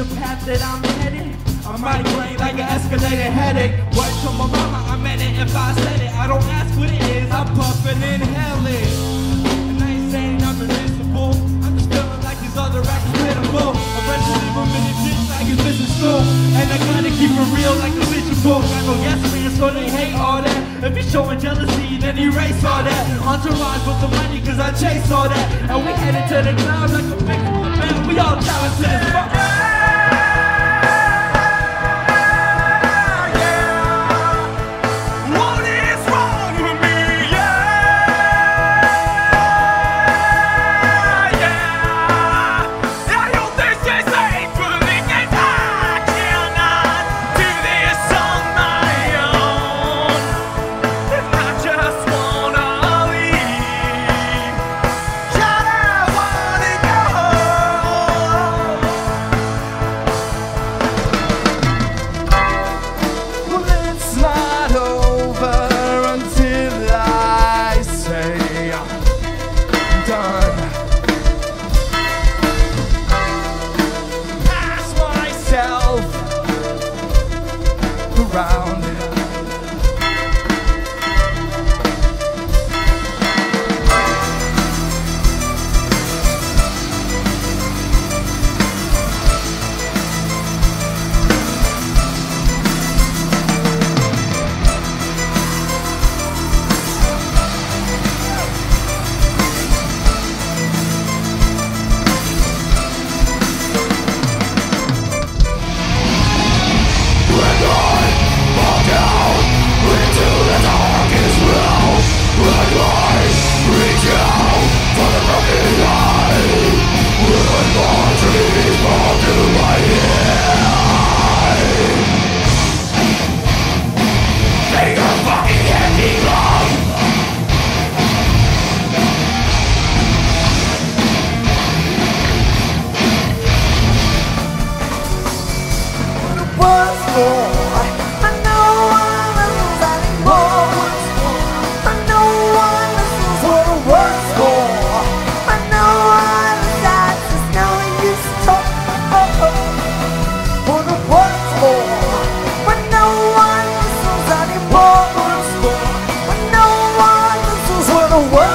the path that I'm headed. I migraine like an escalated headache. Word to my mama, I meant it if I said it. I don't ask what it is, I'm puffing inhaling. And I ain't saying I'm invincible. I'm just feeling like these other rappers pitiful. Eventually we're in the ditch like it's missing school. And I gotta keep it real like a bitch book. I know yes man, so they hate all that. If you're showing jealousy, then erase all that. Entourage with the money, cause I chase all that. And we headed to the clouds like a big man. We all talented as fuck. Around. The world